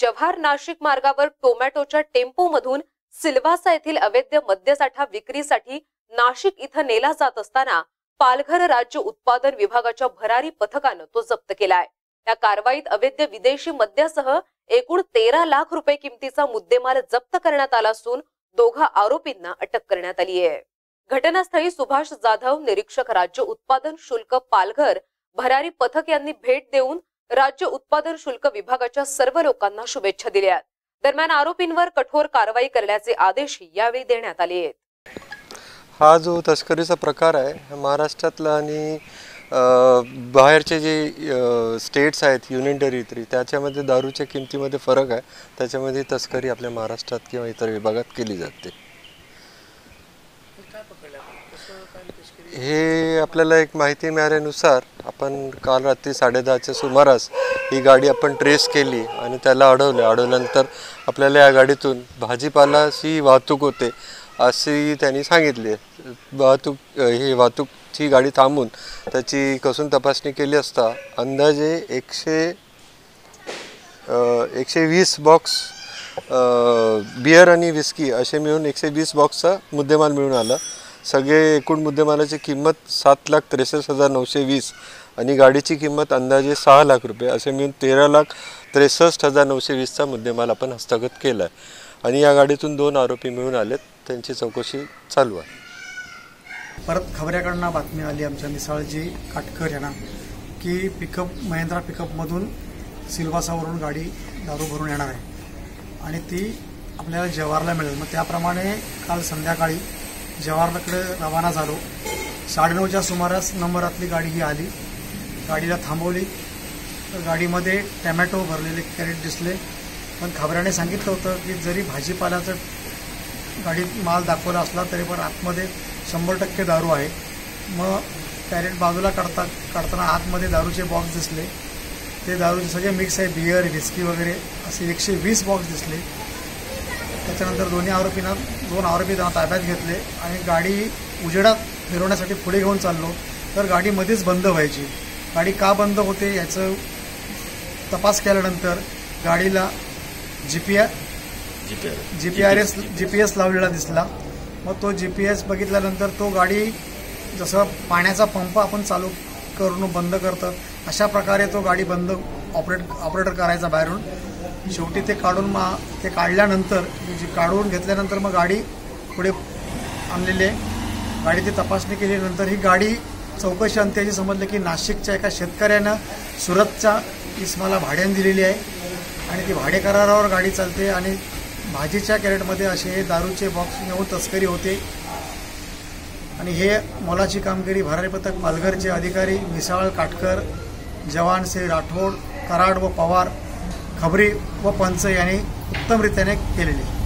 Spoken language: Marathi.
जव्हार नाशिक मार्गावर टोमॅटोच्या टेम्पोमधून सिल्वासा येथील अवैध मद्यसाठा विक्रीसाठी नाशिक इथं नेला जात असताना पालघर राज्य उत्पादन विभागाच्या भरारी पथकानं तो जप्त केलाय। या कारवाईत अवैध विदेशी मद्यासह एकूण 13 लाख रुपये किमतीचा मुद्देमाल जप्त करण्यात आला असून दोघा आरोपींना अटक करण्यात आली आहे। घटनास्थळी सुभाष जाधव निरीक्षक राज्य उत्पादन शुल्क पालघर भरारी पथक यांनी भेट देऊन राज्य उत्पादन शुल्क विभागाच्या सर्व लोकांना शुभेच्छा दिल्या। दरम्यान आरोपींवर कठोर कारवाई करण्याचे आदेशही यावेळी देण्यात आले आहेत। हा जो तस्करीचा प्रकार आहे महाराष्ट्रातला आणि बाहेरचे जे स्टेट्स आहेत युनियन टेरिटरी त्याच्यामध्ये दारूच्या किमतीमध्ये फरक आहे। त्याच्यामध्ये तस्करी आपल्या महाराष्ट्रात किंवा इतर विभागात केली जाते। हे आपल्याला एक माहिती मिळाल्यानुसार आपण काल रात्री 10:30च्या सुमारास ही गाडी आपण ट्रेस केली आणि त्याला अडवल्यानंतर आपल्याला या गाडीतून भाजीपालाची वाहतूक होते असे त्यांनी सांगितले। वाहतूकची गाडी थांबून त्याची कसून तपासणी केली असता अंदाजे 120 बॉक्स बियर आणि विस्की असे मिळून 120 बॉक्सचा मुद्देमाल मिळून आला। सगळे एकूण मुद्देमालाची किंमत 7,63,920 आणि गाडीची किंमत अंदाजे 6 लाख रुपये असे मिळून 13,63,920चा मुद्देमाल आपण हस्तगत केला आहे आणि या गाडीतून 2 आरोपी मिळून आलेत। त्यांची चौकशी चालू आहे। परत खबऱ्याकडनं बातमी आली आमच्या मिसाळजी काटकर यांना की महिंद्रा पिकअपमधून सिल्वासावरून गाडी दारू भरून येणार आहे आणि ती आपल्याला जव्हारला मिळेल। मग त्याप्रमाणे काल संध्याकाळी जव्हारकडे रवाना झालो। 9:30च्या सुमारास नंबरातली गाडी ही आली। गाडीला थांबवली तर गाडीमध्ये टोमॅटो भरलेले कॅरेट दिसले, पण खबऱ्याने सांगितलं होतं की जरी भाजीपाल्याचं गाडीत माल दाखवला असला तरी पण आतमध्ये 100% दारू आहे। मग कॅरेट बाजूला काढताना आतमध्ये दारूचे बॉक्स दिसले, ते दारूचे सगळे मिक्स आहे, बियर विस्की वगैरे असे 120 बॉक्स दिसले। त्याच्यानंतर 2 आरोपी त्यांना ताब्यात घेतले आणि गाडी उजेडात फिरवण्यासाठी पुढे घेऊन चाललो तर गाडी मध्येच बंद व्हायची। गाडी का बंद होते याचं तपास केल्यानंतर गाडीला GPS लावलेला दिसला। मग तो GPS बघितल्यानंतर तो गाडी जसं पाण्याचा पंप आपण चालू करून बंद करतं अशा प्रकारे तो गाडी बंद ऑपरेटर करायचा बाहेरून। शेवटी ते काढल्यानंतर काढून घेतल्यानंतर मग गाडी पुढे आणलेली आहे। गाडीची तपासणी केल्यानंतर ही गाडी चौकशी अंत्याची समजलं की नाशिकच्या एका शेतकऱ्यानं सुरतच्या इसमाला भाड्याने दिलेली आहे आणि ती भाडे करारावर गाडी चालते आणि भाजीच्या कॅरेटमध्ये असे दारूचे बॉक्स नेऊन तस्करी होते आणि हे मोलाची कामगिरी भरारी पथक पालघरचे अधिकारी मिसाळ काटकर, जवान श्री राठोड, कराड व पवार, खबरी व पंच यांनी उत्तमरित्याने केलेली।